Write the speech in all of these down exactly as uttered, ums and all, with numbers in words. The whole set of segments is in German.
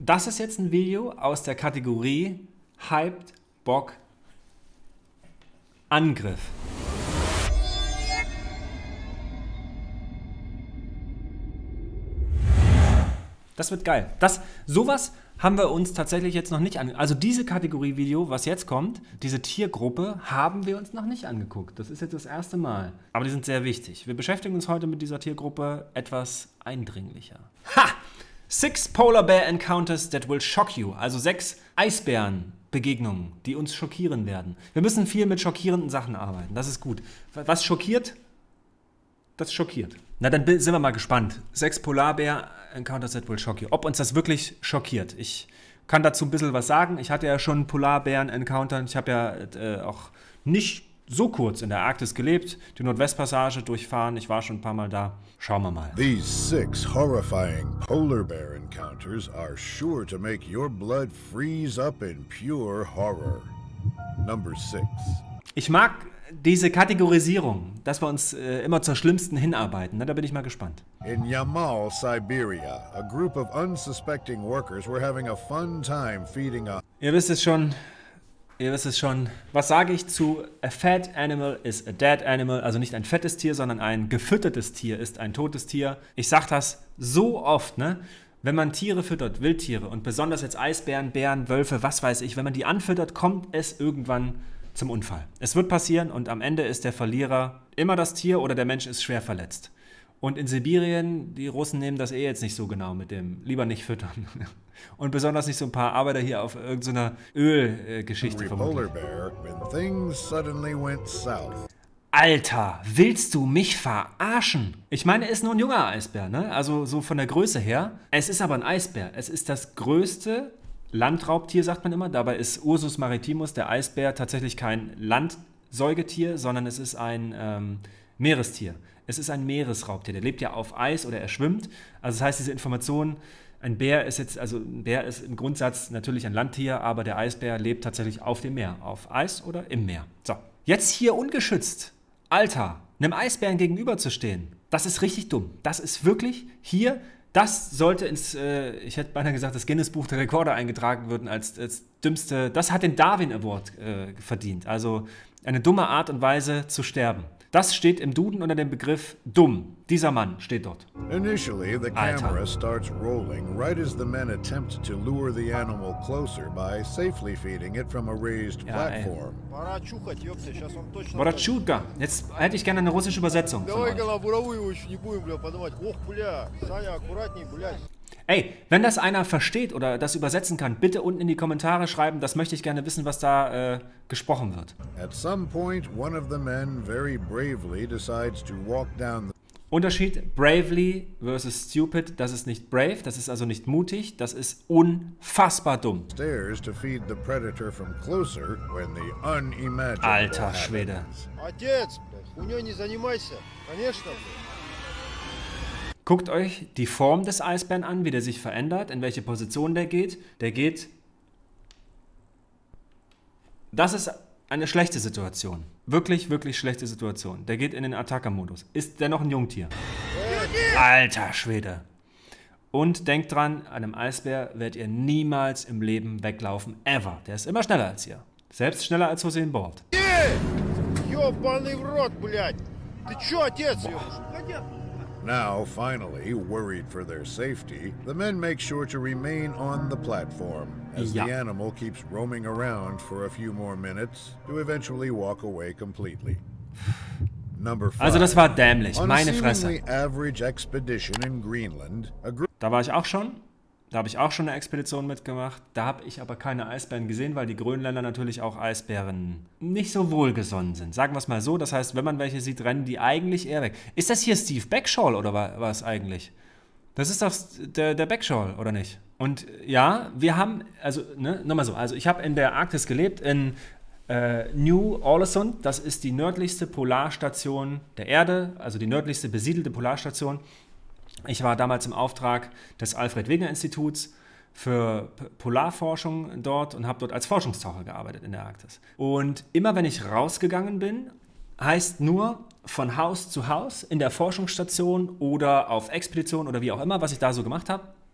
Das ist jetzt ein Video aus der Kategorie Hyped Bock Angriff. Das wird geil. Das, sowas haben wir uns tatsächlich jetzt noch nicht angeguckt. Also diese Kategorie Video, was jetzt kommt, diese Tiergruppe, haben wir uns noch nicht angeguckt. Das ist jetzt das erste Mal. Aber die sind sehr wichtig. Wir beschäftigen uns heute mit dieser Tiergruppe etwas eindringlicher. Ha! Six Polar Bear Encounters that will shock you. Also sechs Eisbärenbegegnungen, die uns schockieren werden. Wir müssen viel mit schockierenden Sachen arbeiten. Das ist gut. Was schockiert? Das schockiert. Na, dann sind wir mal gespannt. Sechs Polarbär Encounters that will shock you. Ob uns das wirklich schockiert. Ich kann dazu ein bisschen was sagen. Ich hatte ja schon Polarbären-Encounter. Ich habe ja äh, auch nicht so kurz in der Arktis gelebt. Die Nordwestpassage durchfahren. Ich war schon ein paar Mal da. Schauen wir mal. These six horrifying polar bear encounters are sure to make your blood freeze up in pure horror. Number six. Ich mag diese Kategorisierung, dass wir uns äh, immer zur Schlimmsten hinarbeiten. Na, da bin ich mal gespannt. In Yamal, Siberia, a group of unsuspecting workers were having a fun time feeding a... Ihr wisst es schon, ihr wisst es schon. Was sage ich zu a fat animal is a dead animal? Also nicht ein fettes Tier, sondern ein gefüttertes Tier ist ein totes Tier. Ich sage das so oft, ne? Wenn man Tiere füttert, Wildtiere und besonders jetzt Eisbären, Bären, Wölfe, was weiß ich, wenn man die anfüttert, kommt es irgendwann zum Unfall. Es wird passieren und am Ende ist der Verlierer immer das Tier oder der Mensch ist schwer verletzt. Und in Sibirien, die Russen nehmen das eh jetzt nicht so genau mit dem lieber nicht füttern. Und besonders nicht so ein paar Arbeiter hier auf irgendeiner Ölgeschichte vermutlich. Alter, willst du mich verarschen? Ich meine, er ist nur ein junger Eisbär, ne? Also so von der Größe her. Es ist aber ein Eisbär. Es ist das größte Landraubtier, sagt man immer. Dabei ist Ursus maritimus, der Eisbär, tatsächlich kein Landsäugetier, sondern es ist ein ähm, Meerestier. Es ist ein Meeresraubtier. Der lebt ja auf Eis oder er schwimmt. Also das heißt, diese Information, ein Bär ist jetzt, also ein Bär ist im Grundsatz natürlich ein Landtier, aber der Eisbär lebt tatsächlich auf dem Meer, auf Eis oder im Meer. So, jetzt hier ungeschützt, Alter, einem Eisbären gegenüberzustehen, das ist richtig dumm. Das ist wirklich hier... Das sollte ins, äh, ich hätte beinahe gesagt, das Guinness-Buch der Rekorde eingetragen werden als, als dümmste, das hat den Darwin Award äh, verdient. Also eine dumme Art und Weise zu sterben. Das steht im Duden unter dem Begriff dumm. Dieser Mann steht dort. Initially, the Alter. camera starts rolling right as the men attempt to lure the animal closer by safely feeding it from a raised Ja, ey. platform. Boratschulka. Jetzt hätte ich gerne eine russische Übersetzung von euch. Ey, wenn das einer versteht oder das übersetzen kann, bitte unten in die Kommentare schreiben. Das möchte ich gerne wissen, was da äh, gesprochen wird. At some point, one of the men very bravely decides to walk down the Unterschied bravely versus stupid. Das ist nicht brave, das ist also nicht mutig, das ist unfassbar dumm. stairs to feed the predator from closer when the unimaginable Alter Schwede. happens. Отец, блядь, хуйнёй не занимайся. Конечно, блядь. Guckt euch die Form des Eisbären an, wie der sich verändert, in welche Position der geht. Der geht... Das ist eine schlechte Situation. Wirklich, wirklich schlechte Situation. Der geht in den Attacker-Modus. Ist der noch ein Jungtier? Alter Schwede. Und denkt dran, einem Eisbär werdet ihr niemals im Leben weglaufen. Ever. Der ist immer schneller als ihr. Selbst schneller als Usain Bolt. Ёбаный в рот, блядь. Ты чё, отец, ёбаный? Now, finally, worried for their safety, the men make sure to remain on the platform as Ja. the animal keeps roaming around for a few more minutes to eventually walk away completely. Number five. Also das war dämlich. On a Meine Fresse. seemingly average expedition in Greenland, a group Da war ich auch schon. Da habe ich auch schon eine Expedition mitgemacht. Da habe ich aber keine Eisbären gesehen, weil die Grönländer natürlich auch Eisbären nicht so wohlgesonnen sind. Sagen wir es mal so. Das heißt, wenn man welche sieht, rennen die eigentlich eher weg. Ist das hier Steve Backshall oder wa- was eigentlich? Das ist doch der, der Backshall, oder nicht? Und ja, wir haben, also, ne, nochmal so. Also ich habe in der Arktis gelebt, in äh, New Ålesund. Das ist die nördlichste Polarstation der Erde, also die nördlichste besiedelte Polarstation. Ich war damals im Auftrag des Alfred-Wegener-Instituts für P- Polarforschung dort und habe dort als Forschungstaucher gearbeitet in der Arktis. Und immer wenn ich rausgegangen bin, heißt nur von Haus zu Haus in der Forschungsstation oder auf Expedition oder wie auch immer, was ich da so gemacht habe,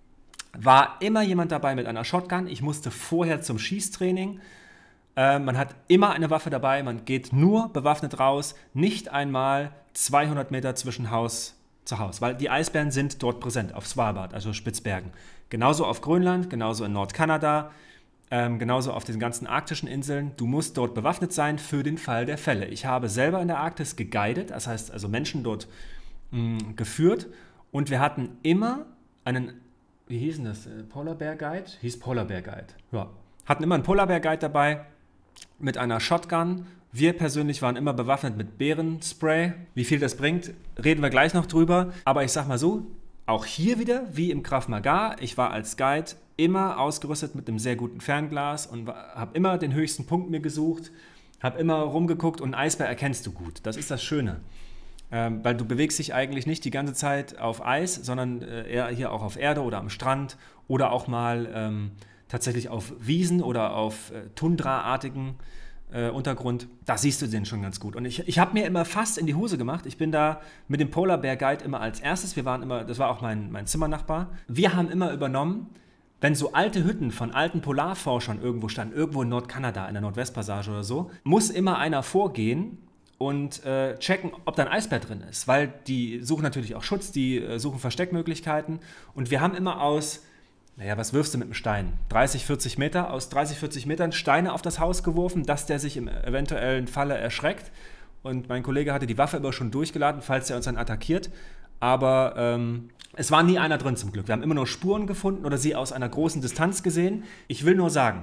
war immer jemand dabei mit einer Shotgun. Ich musste vorher zum Schießtraining. Äh, man hat immer eine Waffe dabei, man geht nur bewaffnet raus, nicht einmal zweihundert Meter zwischen Haus zu Haus, weil die Eisbären sind dort präsent, auf Svalbard, also Spitzbergen. Genauso auf Grönland, genauso in Nordkanada, ähm, genauso auf den ganzen arktischen Inseln. Du musst dort bewaffnet sein für den Fall der Fälle. Ich habe selber in der Arktis geguidet, das heißt also Menschen dort mh, geführt, und wir hatten immer einen, wie hieß denn das, Polar Bear Guide? Hieß Polar Bear Guide, ja. Hatten immer einen Polar Bear Guide dabei mit einer Shotgun. Wir persönlich waren immer bewaffnet mit Bärenspray. Wie viel das bringt, reden wir gleich noch drüber. Aber ich sag mal so, auch hier wieder, wie im Krav Maga, ich war als Guide immer ausgerüstet mit einem sehr guten Fernglas und habe immer den höchsten Punkt mir gesucht, habe immer rumgeguckt, und einen Eisbär erkennst du gut. Das ist das Schöne. Ähm, weil du bewegst dich eigentlich nicht die ganze Zeit auf Eis, sondern äh, eher hier auch auf Erde oder am Strand oder auch mal ähm, tatsächlich auf Wiesen oder auf äh, Tundraartigen äh, Untergrund. Da siehst du den schon ganz gut. Und ich, ich habe mir immer fast in die Hose gemacht. Ich bin da mit dem Polar Bear Guide immer als erstes. Wir waren immer, das war auch mein, mein Zimmernachbar. Wir haben immer übernommen, wenn so alte Hütten von alten Polarforschern irgendwo standen, irgendwo in Nordkanada, in der Nordwestpassage oder so, muss immer einer vorgehen und äh, checken, ob da ein Eisbär drin ist. Weil die suchen natürlich auch Schutz, die äh, suchen Versteckmöglichkeiten. Und wir haben immer aus, naja, was wirfst du mit einem Stein? dreißig, vierzig Meter, aus dreißig, vierzig Metern Steine auf das Haus geworfen, dass der sich im eventuellen Falle erschreckt. Und mein Kollege hatte die Waffe aber schon durchgeladen, falls er uns dann attackiert. Aber ähm, es war nie einer drin zum Glück. Wir haben immer nur Spuren gefunden oder sie aus einer großen Distanz gesehen. Ich will nur sagen,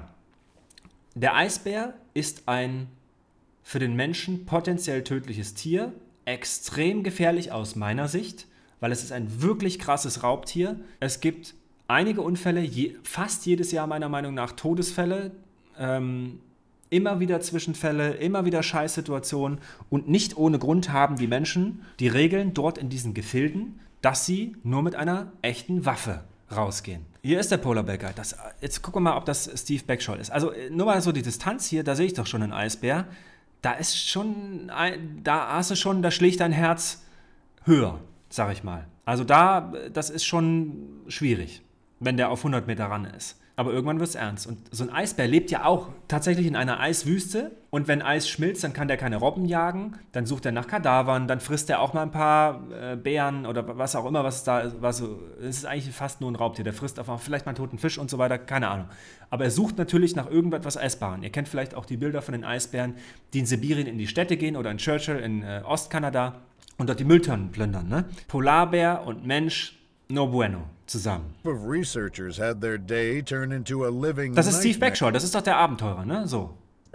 der Eisbär ist ein für den Menschen potenziell tödliches Tier, extrem gefährlich aus meiner Sicht, weil es ist ein wirklich krasses Raubtier. Es gibt einige Unfälle, je, fast jedes Jahr meiner Meinung nach Todesfälle, ähm, immer wieder Zwischenfälle, immer wieder Scheißsituationen, und nicht ohne Grund haben die Menschen die Regeln dort in diesen Gefilden, dass sie nur mit einer echten Waffe rausgehen. Hier ist der Polar Bear Guide. Das, jetzt gucken wir mal, ob das Steve Backshall ist. Also nur mal so die Distanz hier, da sehe ich doch schon einen Eisbär. Da ist schon, da hast du schon, da schlägt dein Herz höher, sag ich mal. Also da, das ist schon schwierig, wenn der auf hundert Meter ran ist. Aber irgendwann wird es ernst. Und so ein Eisbär lebt ja auch tatsächlich in einer Eiswüste. Und wenn Eis schmilzt, dann kann der keine Robben jagen. Dann sucht er nach Kadavern. Dann frisst er auch mal ein paar äh, Bären oder was auch immer, was es da ist. Was so, es ist eigentlich fast nur ein Raubtier. Der frisst auch vielleicht mal einen toten Fisch und so weiter. Keine Ahnung. Aber er sucht natürlich nach irgendetwas Essbarem. Ihr kennt vielleicht auch die Bilder von den Eisbären, die in Sibirien in die Städte gehen oder in Churchill in äh, Ostkanada und dort die Mülltonnen plündern. Ne? Polarbär und Mensch, no bueno. Zusammen. Das ist Steve Backshall, das ist doch der Abenteurer, ne? So.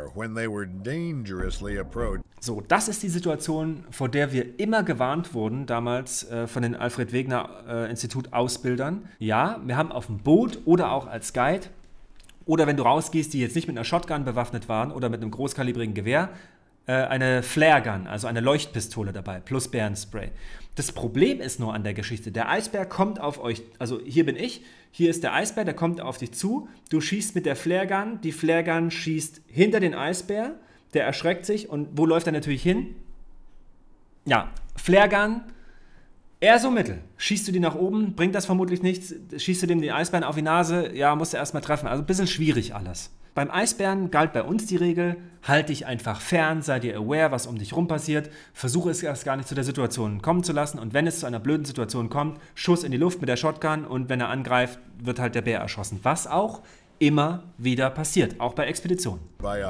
So, das ist die Situation, vor der wir immer gewarnt wurden, damals äh, von den Alfred Wegener äh, Institut Ausbildern. Ja, wir haben auf dem Boot oder auch als Guide, oder wenn du rausgehst, die jetzt nicht mit einer Shotgun bewaffnet waren oder mit einem großkalibrigen Gewehr, äh, eine Flare-Gun, also eine Leuchtpistole dabei, plus Bärenspray. Das Problem ist nur an der Geschichte, der Eisbär kommt auf euch, also hier bin ich, hier ist der Eisbär, der kommt auf dich zu, du schießt mit der Flare-Gun, die Flare-Gun schießt hinter den Eisbär, der erschreckt sich, und wo läuft er natürlich hin? Ja, Flare-Gun, eher so mittel. Schießt du die nach oben, bringt das vermutlich nichts, schießt du dem den Eisbären auf die Nase, ja, musst du erstmal treffen, also ein bisschen schwierig alles. Beim Eisbären galt bei uns die Regel, halt dich einfach fern, sei dir aware, was um dich rum passiert, versuche es erst gar nicht zu der Situation kommen zu lassen, und wenn es zu einer blöden Situation kommt, Schuss in die Luft mit der Shotgun, und wenn er angreift, wird halt der Bär erschossen. Was auch immer wieder passiert, auch bei Expeditionen.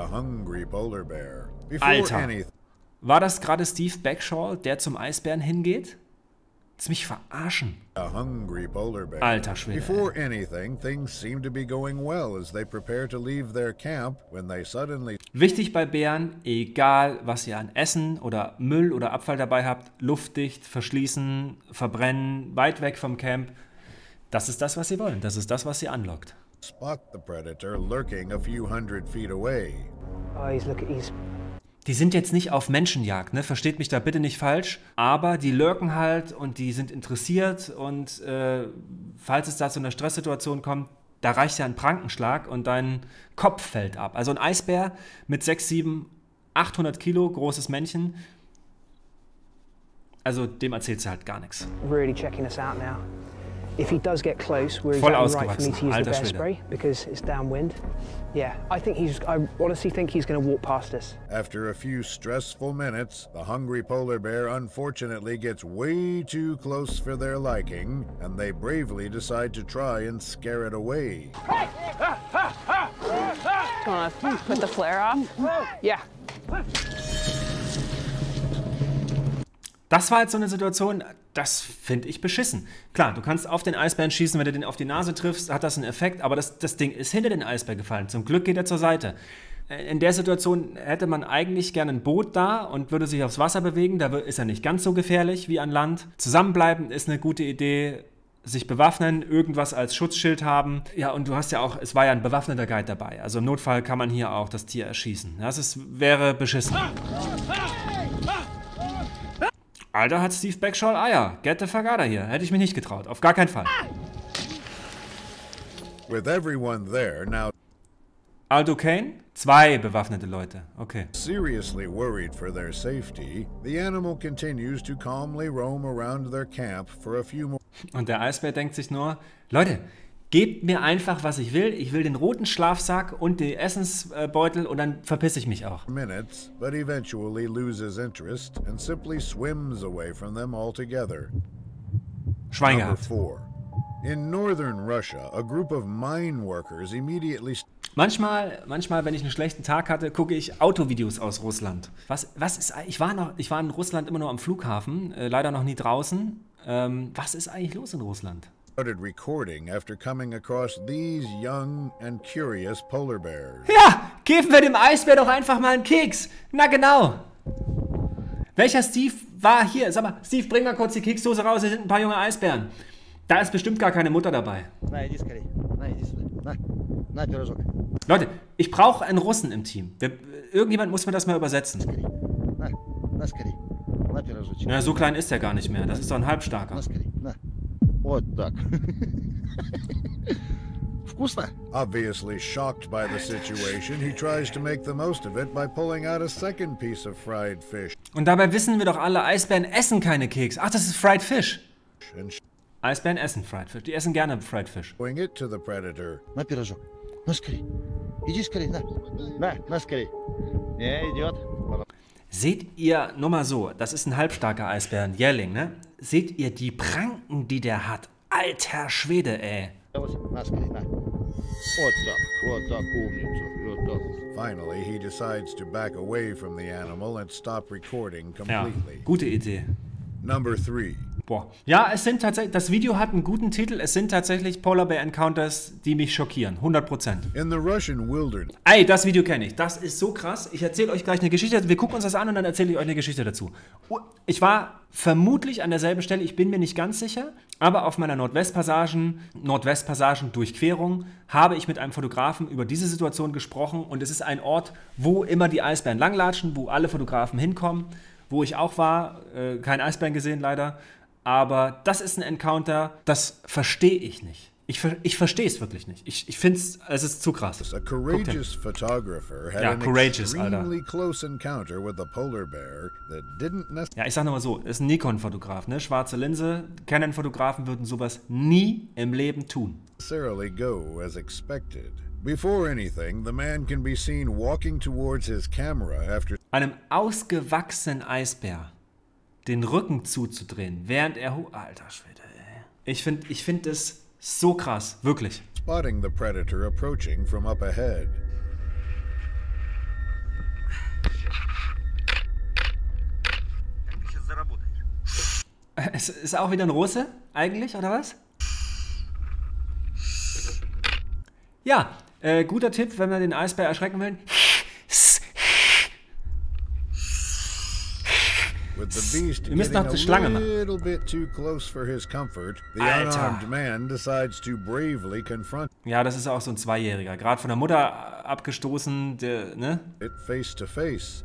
Alter, war das gerade Steve Backshall, der zum Eisbären hingeht? Willst du mich verarschen? Alter Schwede. Before anything, things seem to be going well as they prepare to leave their camp when they suddenly. Wichtig bei Bären, egal was ihr an Essen oder Müll oder Abfall dabei habt, luftdicht, verschließen, verbrennen, weit weg vom Camp. Das ist das, was sie wollen. Das ist das, was sie anlockt. Spot the predator lurking a few hundred feet away. Oh, he's look, he's Die sind jetzt nicht auf Menschenjagd, ne? Versteht mich da bitte nicht falsch, aber die lurken halt und die sind interessiert, und äh, falls es da zu einer Stresssituation kommt, da reicht ja ein Prankenschlag und dein Kopf fällt ab. Also ein Eisbär mit sechs, sieben, achthundert Kilo, großes Männchen, also dem erzählt sie halt gar nichts. really checking us out now. If he does get close, we're Voll exactly right for me to ausgewachsen, use the alter bear Schwede. spray because it's downwind. Yeah, I think he's. I honestly think he's going to walk past us. After a few stressful minutes, the hungry polar bear unfortunately gets way too close for their liking, and they bravely decide to try and scare it away. Gonna put the flare off? Yeah. Das war jetzt so eine Situation, das finde ich beschissen. Klar, du kannst auf den Eisbären schießen, wenn du den auf die Nase triffst, hat das einen Effekt, aber das, das Ding ist hinter den Eisbär gefallen. Zum Glück geht er zur Seite. In der Situation hätte man eigentlich gerne ein Boot da und würde sich aufs Wasser bewegen. Da ist er nicht ganz so gefährlich wie an Land. Zusammenbleiben ist eine gute Idee. Sich bewaffnen, irgendwas als Schutzschild haben. Ja, und du hast ja auch, es war ja ein bewaffneter Guide dabei. Also im Notfall kann man hier auch das Tier erschießen. Das ist, wäre beschissen. Alter, hat Steve Bagshaw Eier. Get the fuck out of here. Hätte ich mich nicht getraut. Auf gar keinen Fall. With everyone there now Aldo Kane? Zwei bewaffnete Leute. Okay. seriously worried for their safety, the animal continues to calmly roam around their camp for a few more Und der Eisbär denkt sich nur, Leute, gebt mir einfach, was ich will. Ich will den roten Schlafsack und den Essensbeutel und dann verpiss ich mich auch. minutes, but eventually loses interest and simply swims away from them altogether. Schwein Number gehabt. four. In northern Russia, a group of mine workers immediately st- Manchmal, manchmal, wenn ich einen schlechten Tag hatte, gucke ich Autovideos aus Russland. Was, was ist, ich war noch, ich war in Russland immer nur am Flughafen, äh, leider noch nie draußen. Ähm, was ist eigentlich los in Russland? started recording after coming across these young and curious polar bears. Ja, geben wir dem Eisbär doch einfach mal einen Keks. Na genau. Welcher Steve war hier? Sag mal, Steve, bring mal kurz die Keksdose raus, hier sind ein paar junge Eisbären. Da ist bestimmt gar keine Mutter dabei. На, иди скорей. На, иди сюда. На, на пирожок. Leute, ich brauche einen Russen im Team. Wir, irgendjemand muss mir das mal übersetzen. На, на скорей. На пирожочек. Na, so klein ist er gar nicht mehr. Das ist doch ein Halbstarker. На скорей. На. Вот так. Вкусно? Obviously shocked by the situation, he tries to make the most of it by pulling out a second piece of fried fish Und dabei wissen wir doch alle, Eisbären essen keine Keks. Ach, das ist Fried Fish. and Eisbären essen Fried Fish. Die essen gerne Fried Fish. showing it to the predator. На пирожок. На скорей. Иди скорей. На. На, на скорей. Не, идет. Seht ihr, nur mal so, das ist ein halbstarker Eisbär, ein Jährling, ne? Seht ihr die Pranken, die der hat? Alter Schwede, ey. На скорей. На. Вот так. Вот так. Умница. Вот так. Finally, he decides to back away from the animal and stop recording Ja, completely. gute Idee. Number three. Boah. Ja, es sind tatsächlich, das Video hat einen guten Titel. Es sind tatsächlich Polar Bear Encounters, die mich schockieren. hundert Prozent. In the Russian wilderness, Ey, das Video kenne ich. Das ist so krass. Ich erzähle euch gleich eine Geschichte. Wir gucken uns das an und dann erzähle ich euch eine Geschichte dazu. Ich war vermutlich an derselben Stelle, ich bin mir nicht ganz sicher, aber auf meiner Nordwestpassagen, Nordwestpassagen-Durchquerung habe ich mit einem Fotografen über diese Situation gesprochen und es ist ein Ort, wo immer die Eisbären langlatschen, wo alle Fotografen hinkommen, wo ich auch war. Äh, kein Eisbären gesehen leider. Aber das ist ein Encounter, das verstehe ich nicht. Ich, ver ich verstehe es wirklich nicht. Ich, ich finde es, es ist zu krass. a courageous photographer had Ja, an courageous, Alter. extremely close encounter with a polar bear that didn't necessarily Ja, ich sag nochmal so, ist ein Nikon-Fotograf, ne? Schwarze Linse. Canon-Fotografen würden sowas nie im Leben tun. go as expected. Before anything, the man can be seen walking towards his camera after Einem ausgewachsenen Eisbär den Rücken zuzudrehen, während er... hu- Alter Schwede, ey. Ich finde ich find das so krass, wirklich. spotting the predator approaching from up ahead. Es ist auch wieder ein Russe, eigentlich, oder was? Ja, äh, guter Tipp, wenn man den Eisbär erschrecken will. With the beast Wir müssen getting noch a die Schlange machen. little bit too close for his comfort, the Alter. unarmed man decides to bravely confront Ja, das ist auch so ein Zweijähriger. Gerade von der Mutter abgestoßen, der, ne? it face to face.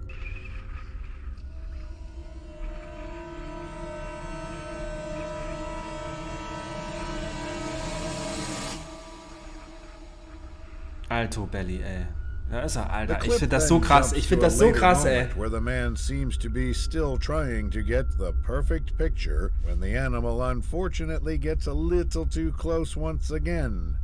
Alto Belly, ey. Da ist er, Alter. The Ich clip finde das then so krass. jumps Ich finde to a das so later krass, ey. moment where the man seems to be still trying to get the perfect picture when the animal unfortunately gets a little too close once again.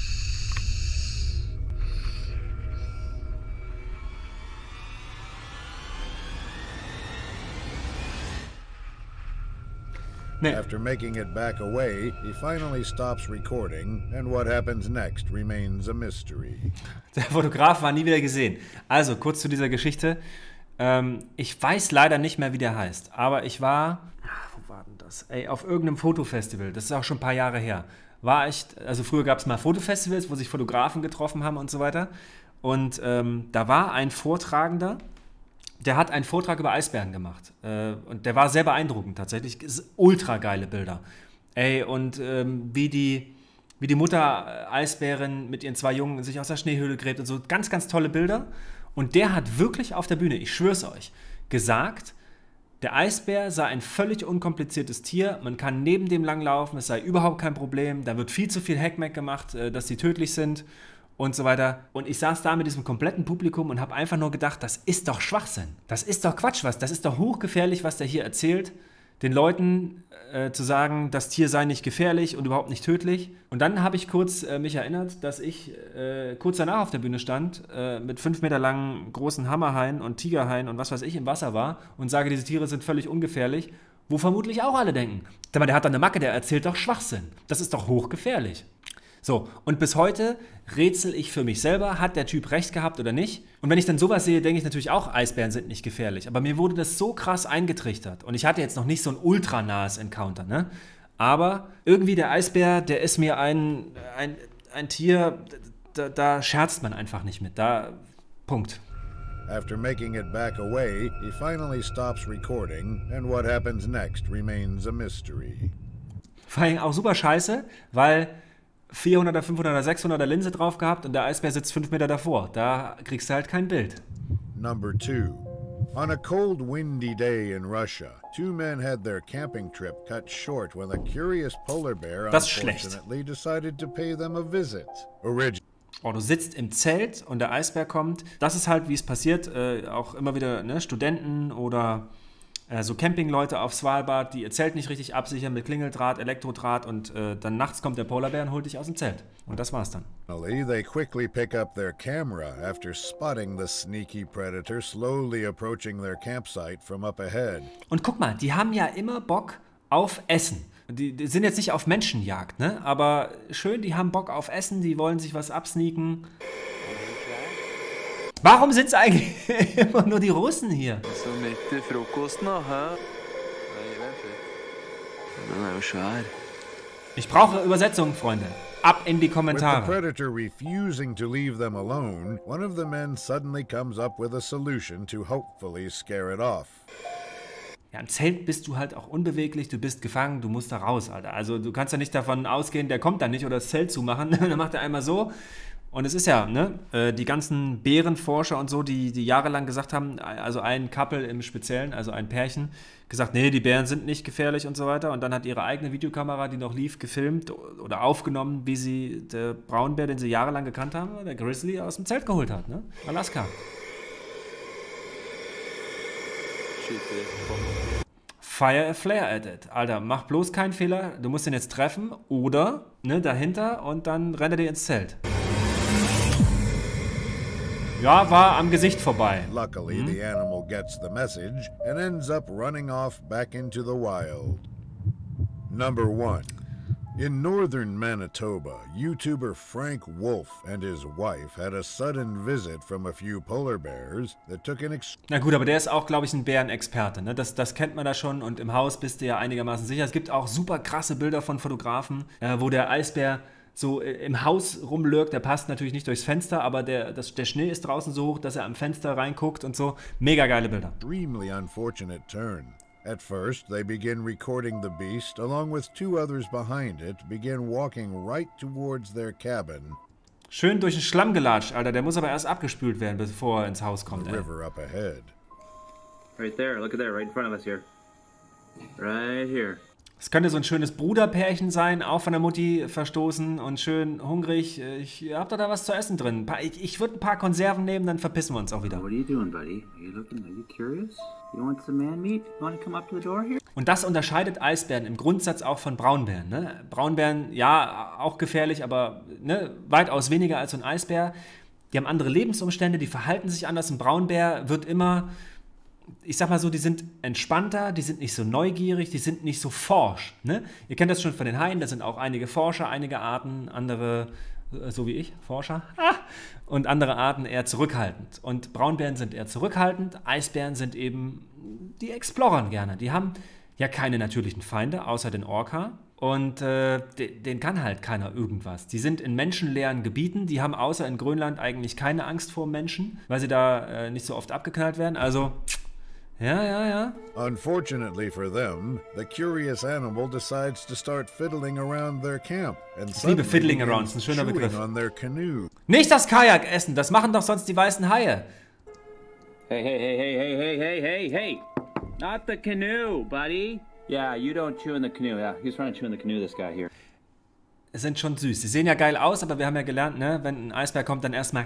Nee. After making it back away, he finally stops recording, and what happens next remains a mystery. Der Fotograf war nie wieder gesehen. Also, kurz zu dieser Geschichte. Ähm, ich weiß leider nicht mehr, wie der heißt, aber ich war, ach, wo war denn das? Ey, auf irgendeinem Fotofestival, das ist auch schon ein paar Jahre her, war ich, also früher gab es mal Fotofestivals, wo sich Fotografen getroffen haben und so weiter. Und ähm, da war ein Vortragender, der hat einen Vortrag über Eisbären gemacht. Äh, und der war sehr beeindruckend tatsächlich. Ultra geile Bilder. Ey, und ähm, wie die, wie die Mutter Eisbärin mit ihren zwei Jungen sich aus der Schneehöhle gräbt und so. Ganz, ganz tolle Bilder. Und der hat wirklich auf der Bühne, ich schwör's euch, gesagt, der Eisbär sei ein völlig unkompliziertes Tier. Man kann neben dem langlaufen, es sei überhaupt kein Problem. Da wird viel zu viel Heckmeck gemacht, äh, dass sie tödlich sind. Und so weiter. Und ich saß da mit diesem kompletten Publikum und habe einfach nur gedacht, das ist doch Schwachsinn. Das ist doch Quatsch, was. Das ist doch hochgefährlich, was der hier erzählt. Den Leuten äh, zu sagen, das Tier sei nicht gefährlich und überhaupt nicht tödlich. Und dann habe ich kurz äh, mich erinnert, dass ich äh, kurz danach auf der Bühne stand, äh, mit fünf Meter langen großen Hammerhaien und Tigerhaien und was weiß ich im Wasser war und sage, diese Tiere sind völlig ungefährlich, wo vermutlich auch alle denken, der hat doch eine Macke, der erzählt doch Schwachsinn. Das ist doch hochgefährlich. So, und bis heute rätsel ich für mich selber, hat der Typ recht gehabt oder nicht? Und wenn ich dann sowas sehe, denke ich natürlich auch, Eisbären sind nicht gefährlich. Aber mir wurde das so krass eingetrichtert. Und ich hatte jetzt noch nicht so ein ultra nahes Encounter, ne? Aber irgendwie der Eisbär, der ist mir ein, ein, ein Tier, da, da scherzt man einfach nicht mit. Da, Punkt. After making it back away, he finally stops recording, and what happens next remains a mystery. Vor allem auch super scheiße, weil vierhunderter, fünfhunderter, sechshunderter Linse drauf gehabt und der Eisbär sitzt fünf Meter davor. Da kriegst du halt kein Bild. Number two. On a cold, windy day in Russia, two men had their camping trip cut short when a curious polar bear Das ist schlecht. unfortunately decided to pay them a visit. Origi- Oh, du sitzt im Zelt und der Eisbär kommt. Das ist halt, wie es passiert, äh, auch immer wieder, ne, Studenten oder äh, so Campingleute auf Svalbard, die ihr Zelt nicht richtig absichern mit Klingeldraht, Elektrodraht und äh, dann nachts kommt der Polarbär und holt dich aus dem Zelt. Und das war's dann. They quickly pick up their camera after spotting the sneaky predator slowly approaching their campsite from up ahead. Und guck mal, die haben ja immer Bock auf Essen. Die, die sind jetzt nicht auf Menschenjagd, ne? Aber schön, die haben Bock auf Essen, die wollen sich was absneaken. Warum sind es eigentlich immer nur die Russen hier? Så mitt i frokosten da, hæ? Nei, vent litt. Den er jo svær. Ich brauche Übersetzung, Freunde. Ab in die With the Kommentare. predator refusing to leave them alone, one of the men suddenly comes up with a solution to hopefully scare it off. Ja, im Zelt bist du halt auch unbeweglich, du bist gefangen, du musst da raus, Alter. Also du kannst ja nicht davon ausgehen, der kommt dann nicht oder das Zelt zumachen. Dann macht er einmal so. Und es ist ja, ne, äh, die ganzen Bärenforscher und so, die, die jahrelang gesagt haben, also ein Couple im Speziellen, also ein Pärchen, gesagt, nee, die Bären sind nicht gefährlich und so weiter. Und dann hat ihre eigene Videokamera, die noch lief, gefilmt oder aufgenommen, wie sie der Braunbär, den sie jahrelang gekannt haben, der Grizzly, aus dem Zelt geholt hat, ne? Alaska. Fire a flare at it. Alter, mach bloß keinen Fehler, du musst ihn jetzt treffen oder, ne, dahinter und dann rennt er dir ins Zelt. Ja, war am Gesicht vorbei. Luckily, the animal gets the message and ends up running off back into the wild. Number one. In northern Manitoba, YouTuber Frank Wolf and his wife had a sudden visit from a few polar bears that took an ex- Na gut, aber der ist auch, glaube ich, ein Bärenexperte. Ne? Das, das kennt man da schon und im Haus bist du ja einigermaßen sicher. Es gibt auch super krasse Bilder von Fotografen, äh, wo der Eisbär so im Haus rumlurkt. Der passt natürlich nicht durchs Fenster, aber der, das, der Schnee ist draußen so hoch, dass er am Fenster reinguckt und so. Mega geile Bilder. extremely unfortunate turn. At first, they begin recording the beast, along with two others behind it, begin walking right towards their cabin. Schön durch den Schlamm gelatscht, Alter. Der muss aber erst abgespült werden, bevor er ins Haus kommt. The Ey. river up ahead. Right there, look at there, right in front of us here. Right here. Es könnte so ein schönes Bruderpärchen sein, auch von der Mutti verstoßen und schön hungrig. Ich, ihr habt doch da was zu essen drin. Ich, ich würde ein paar Konserven nehmen, dann verpissen wir uns auch wieder. What are you doing, buddy? Are you looking, are you curious? You want some man meat? You want to come up to the door here? Und das unterscheidet Eisbären im Grundsatz auch von Braunbären. Ne? Braunbären, ja, auch gefährlich, aber ne, weitaus weniger als so ein Eisbär. Die haben andere Lebensumstände, die verhalten sich anders. Ein Braunbär wird immer... Ich sag mal so, die sind entspannter, die sind nicht so neugierig, die sind nicht so forsch. Ne? Ihr kennt das schon von den Haien, da sind auch einige Forscher, einige Arten, andere, so wie ich, Forscher, ah, und andere Arten eher zurückhaltend. Und Braunbären sind eher zurückhaltend, Eisbären sind eben, die explorern gerne. Die haben ja keine natürlichen Feinde, außer den Orca. Und äh, denen kann halt keiner irgendwas. Die sind in menschenleeren Gebieten, die haben außer in Grönland eigentlich keine Angst vor Menschen, weil sie da äh, nicht so oft abgeknallt werden. Also... Ja, ja, ja. Unfortunately for them, the curious animal decides to start fiddling around their camp and Ich liebe Fiddling Around, ist ein schöner chewing Begriff. on their canoe. Nicht das Kajak essen, das machen doch sonst die weißen Haie. Hey, hey, hey, hey, hey, hey, hey, hey, hey! Not the canoe, buddy! Yeah, you don't chew in the canoe. Yeah, he's trying to chew in the canoe, this guy here. Sind schon süß. Sie sehen ja geil aus, aber wir haben ja gelernt, ne, wenn ein Eisbär kommt, dann erstmal...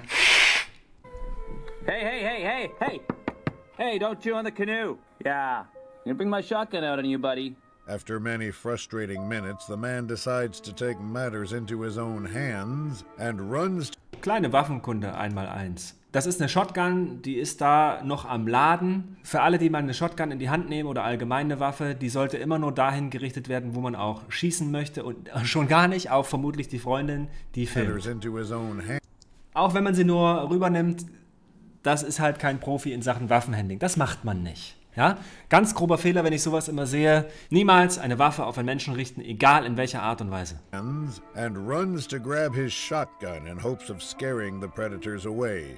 Hey, hey, hey, hey, hey! Hey, don't chew on the canoe. Yeah. I'm gonna bring my shotgun out on you, buddy. After many frustrating minutes, the man decides to take matters into his own hands and runs. Kleine Waffenkunde einmal eins. Das ist eine Shotgun, die ist da noch am Laden. Für alle, die mal eine Shotgun in die Hand nehmen oder allgemein eine Waffe, die sollte immer nur dahin gerichtet werden, wo man auch schießen möchte und schon gar nicht auf vermutlich die Freundin, die filmt. Into his own hand. Auch wenn man sie nur rübernimmt, das ist halt kein Profi in Sachen Waffenhandling. Das macht man nicht. Ja? Ganz grober Fehler, wenn ich sowas immer sehe. Niemals eine Waffe auf einen Menschen richten, egal in welcher Art und Weise. And runs to grab his shotgun in hopes of scaring the predators away.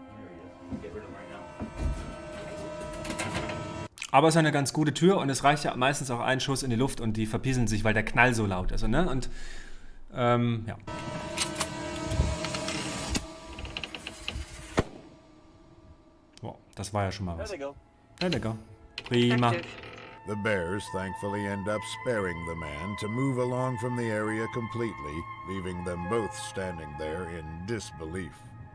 Aber es ist eine ganz gute Tür und es reicht ja meistens auch ein Schuss in die Luft und die verpieseln sich, weil der Knall so laut ist. Ne? Und ähm, ja. Das war ja schon mal was. There they go. Prima. The bears thankfully end up sparing the man to move along from the area completely, leaving them both standing there in disbelief.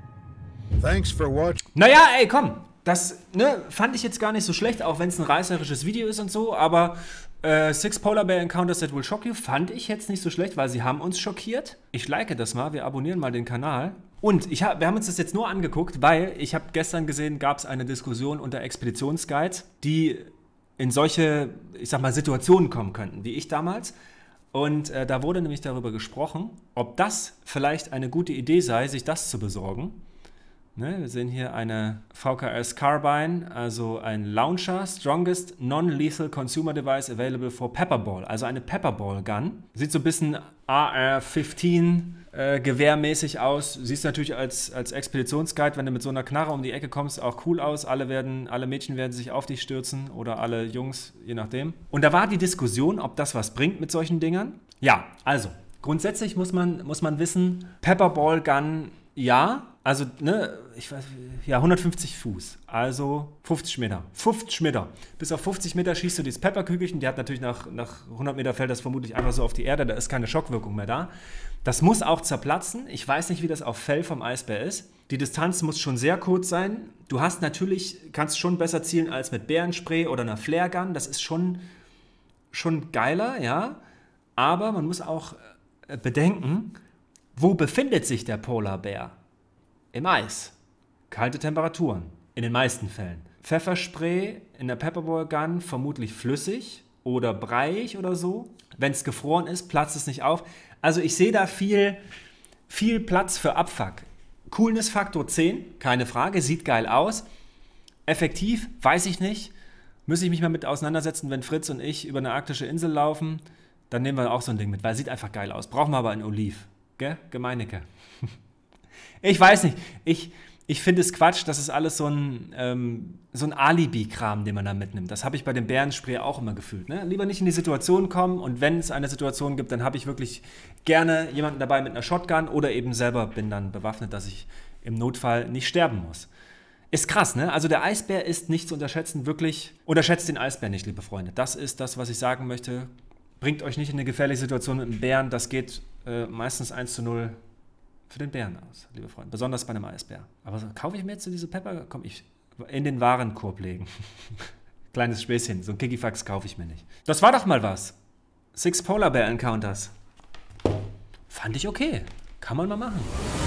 Thanks for watching. Naja, ey, komm. Das ne, fand ich jetzt gar nicht so schlecht, auch wenn es ein reißerisches Video ist und so, aber äh, Six Polar Bear Encounters That Will Shock You fand ich jetzt nicht so schlecht, weil sie haben uns schockiert. Ich like das mal, wir abonnieren mal den Kanal. Und ich hab, wir haben uns das jetzt nur angeguckt, weil ich habe gestern gesehen, gab es eine Diskussion unter Expeditionsguides, die in solche, ich sag mal, Situationen kommen könnten, wie ich damals. Und äh, da wurde nämlich darüber gesprochen, ob das vielleicht eine gute Idee sei, sich das zu besorgen. Ne, wir sehen hier eine V K S Carbine, also ein Launcher, Strongest Non-Lethal Consumer Device Available for Pepperball, also eine Pepperball Gun. Sieht so ein bisschen A R fünfzehn äh, gewehrmäßig aus. Siehst natürlich als, als Expeditionsguide, wenn du mit so einer Knarre um die Ecke kommst, auch cool aus. Alle, werden, alle Mädchen werden sich auf dich stürzen oder alle Jungs, je nachdem. Und da war die Diskussion, ob das was bringt mit solchen Dingern. Ja, also grundsätzlich muss man, muss man wissen, Pepperball Gun, ja, also, ne, ich weiß, ja, hundertfünfzig Fuß, also fünfzig Meter. fünfzig Meter. Bis auf fünfzig Meter schießt du dieses Pepperkügelchen, die hat natürlich nach, nach hundert Meter fällt das vermutlich einfach so auf die Erde, da ist keine Schockwirkung mehr da. Das muss auch zerplatzen. Ich weiß nicht, wie das auf Fell vom Eisbär ist. Die Distanz muss schon sehr kurz sein. Du hast natürlich, kannst schon besser zielen als mit Bärenspray oder einer Flaregun. Das ist schon, schon geiler, ja. Aber man muss auch bedenken, wo befindet sich der Polar Bear? Im Eis. Kalte Temperaturen. In den meisten Fällen. Pfefferspray in der Pepperball Gun vermutlich flüssig oder breiig oder so. Wenn es gefroren ist, platzt es nicht auf. Also ich sehe da viel, viel Platz für Abfuck. Coolness-Faktor zehn, keine Frage, sieht geil aus. Effektiv, weiß ich nicht. Müsste ich mich mal mit auseinandersetzen, wenn Fritz und ich über eine arktische Insel laufen. Dann nehmen wir auch so ein Ding mit, weil es sieht einfach geil aus. Brauchen wir aber ein Oliv. Gell? Gemeinecke. Ich weiß nicht. Ich, ich finde es Quatsch, das ist alles so ein, ähm, so ein Alibi-Kram, den man da mitnimmt. Das habe ich bei dem Bärenspray auch immer gefühlt. Ne? Lieber nicht in die Situation kommen und wenn es eine Situation gibt, dann habe ich wirklich gerne jemanden dabei mit einer Shotgun oder eben selber bin dann bewaffnet, dass ich im Notfall nicht sterben muss. Ist krass, ne? Also der Eisbär ist nicht zu unterschätzen, wirklich. Unterschätzt den Eisbär nicht, liebe Freunde. Das ist das, was ich sagen möchte. bringt euch nicht in eine gefährliche Situation mit einem Bären. Das geht äh, meistens eins zu null für den Bären aus, liebe Freunde. Besonders bei einem Eisbär. Aber so, kaufe ich mir jetzt diese Pepper? Komm, ich in den Warenkorb legen. Kleines Späßchen. So ein Kikifax kaufe ich mir nicht. Das war doch mal was. Six Polar Bear Encounters. Fand ich okay. Kann man mal machen.